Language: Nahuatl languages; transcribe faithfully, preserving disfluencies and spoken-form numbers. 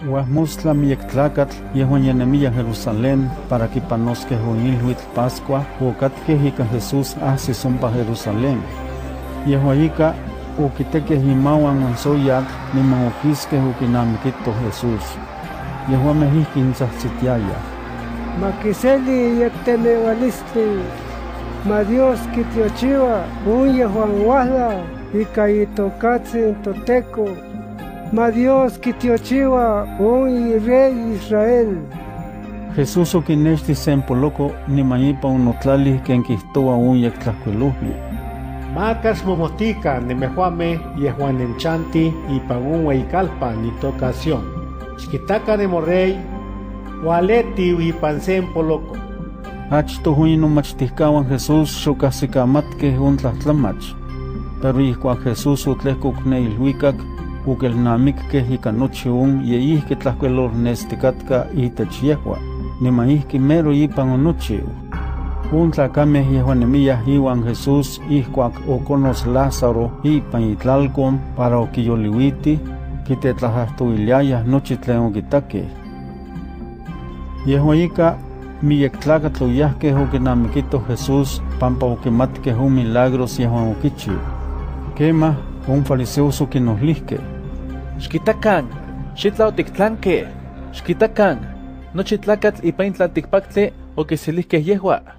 Huajmostla miyektlacatl yehuan yanemiyah Jerusalén para kipanosqueh oilhuitl Pascua ocatkeh ika Jesús ahsis ompa Jerusalén. Yehua ika oquitekeh imauan ansoyatl niman oquiskeh oquinamiquito Jesús. Yehuameh ihkin tzahtzitiayah: Maquiseli yecteneualistli, ma Dios kitiochiua un yehuan uahla ika itocatzin toteco, ma Dios kitiochiua un rey Israel. Jesús oquinexti sempoloco niman ipa onotlalih ken quihtoua un yectlahcuiluhli: Macas momohtica nemehuameh yehuan nenchanti ipan un ueyikalpa nitocación. Xquitaca nemorrey, ualeti ipan sempoloco. Achtoh inomachtihcawan Jesús xocahsicamatkeh un tlahtlamach, pero ihcuac Jesús otlehcoc ne ilhuicac, oquelnamiqueh ika nochi un yeihqui tlahcuilolnesticatca itech yehua, niman ihqui mero ipan onochiu. Un tlacameh yehuan nemiyah iuan Jesús ihcuac oconos Lázaro ipan itlalcon para oquiyoliuiti, quitetlahahtoiliayah nochi tlen oquitaqueh. Yehua ika miyectlacatl oyahqueh oquinamiquito Jesús pampa oquimatkeh un milagros yehuan oquichiu. Quemah, un fariseos oquinohlihqueh: Xquitacan, xitla otictlanqueh, xquitacan, nochi tlacatl ipan tlalticpactli oquiselihqueh yehua.